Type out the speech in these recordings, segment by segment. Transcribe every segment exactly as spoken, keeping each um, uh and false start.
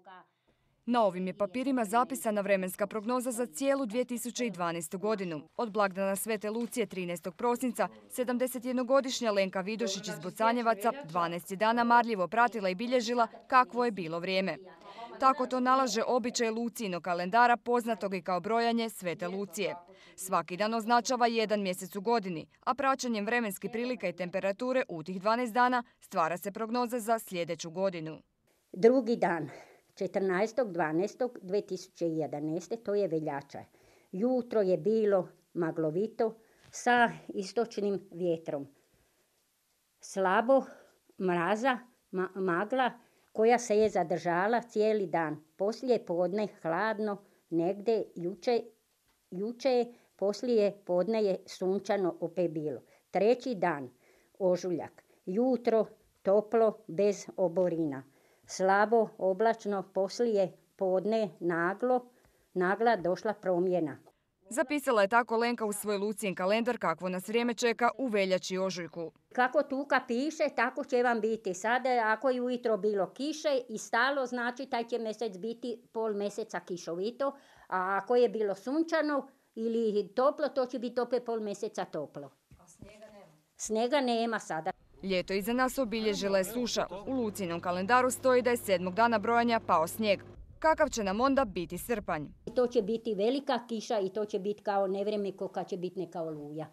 Na ovim je papirima zapisana vremenska prognoza za cijelu dvije tisuće dvanaestu godinu. Od blagdana Svete Lucije trinaestog prosinca, sedamdesetjednogodišnja Lenka Vidošić iz Bocanjevaca dvanaest je dana marljivo pratila i bilježila kakvo je bilo vrijeme. Tako to nalaže običaj Lucijinog kalendara, poznatog i kao brojanje Svete Lucije. Svaki dan označava jedan mjesec u godini, a praćenjem vremenskih prilika i temperature u tih dvanaest dana stvara se prognoza za sljedeću godinu. Drugi dan, četrnaestog dvanaestog dvije tisuće jedanaeste. to je veljača. Jutro je bilo maglovito sa istočnim vjetrom. Slabo mraza, ma, magla koja se je zadržala cijeli dan. Poslije podne hladno, negdje juče, juče poslije podne je sunčano opet bilo. Treći dan, ožujak, jutro toplo bez oborina. Slabo oblačno, poslije podne naglo, nagla došla promjena. Zapisala je tako Lenka u svoj Lucijin kalendar kakvo nas vrijeme čeka u veljači i ožujku. Kako tuka piše, tako će vam biti. Sada ako je ujutro bilo kiše i stalo, znači taj će mjesec biti pol mjeseca kišovito, a ako je bilo sunčano ili toplo, to će biti opet pol mjeseca toplo. A snijega nema? Snijega nema sada. Ljeto iza nas obilježila je suša. U Lucijinom kalendaru stoji da je sedmog dana brojanja pao snijeg. Kakav će nam onda biti srpanj? To će biti velika kiša i to će biti kao nevrijeme ko kad će biti neka oluja.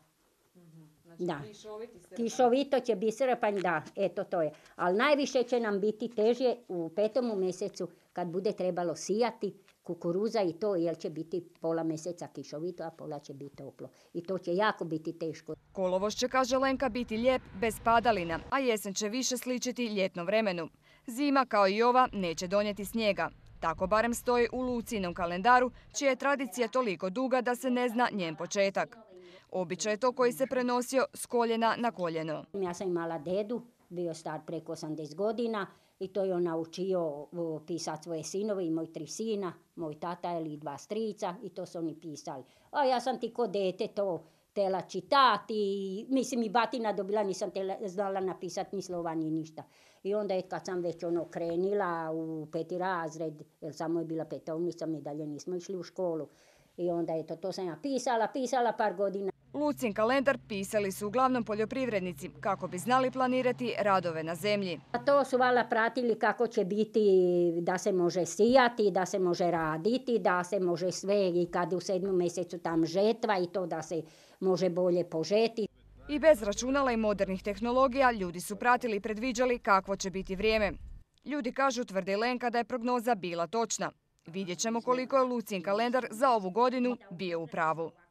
Znači, da. Kišoviti Kišovito će biti srpanj, da, eto to je. Ali najviše će nam biti teže u petom mjesecu kad bude trebalo sijati kukuruza i to, jer će biti pola mjeseca kišovito, a pola će biti toplo. I to će jako biti teško. Kolovoz će, kaže Lenka, biti lijep bez padalina, a jesen će više sličiti ljetnom vremenu. Zima, kao i ova, neće donijeti snijega. Tako barem stoji u Lucijinom kalendaru, čija je tradicija toliko duga da se ne zna njen početak. Običaj je to koji se prenosio s koljena na koljeno. Ja sam imala dedu, bio star preko osamdeset godina i to je on naučio pisati svoje sinove i moj tri sina, moj tata ili dva strica i to su oni pisali. A ja sam ti ko dete to tela čitati, mislim i batina dobila, nisam tela, znala napisati ni slova ni ništa. I onda je kad sam već ono krenila u peti razred, jer samo je bila petovnica, mi dalje nismo išli u školu. I onda je to, to sam ja pisala, pisala par godina. Lucijin kalendar pisali su uglavnom poljoprivrednici kako bi znali planirati radove na zemlji. A to su valjda pratili kako će biti, da se može sijati, da se može raditi, da se može sve i kad u sedmom mjesecu tam žetva i to da se može bolje požeti. I bez računala i modernih tehnologija ljudi su pratili i predviđali kakvo će biti vrijeme. Ljudi kažu, tvrdi Lenka, da je prognoza bila točna. Vidjet ćemo koliko je Lucijin kalendar za ovu godinu bio u pravu.